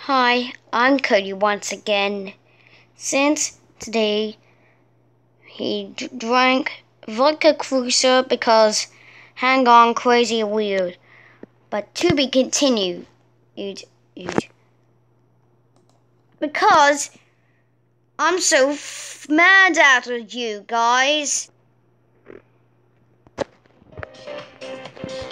Hi, I'm Cody once again. Since today he drank vodka cruiser because hang on crazy weird. But to be continued. Because I'm so mad at you guys.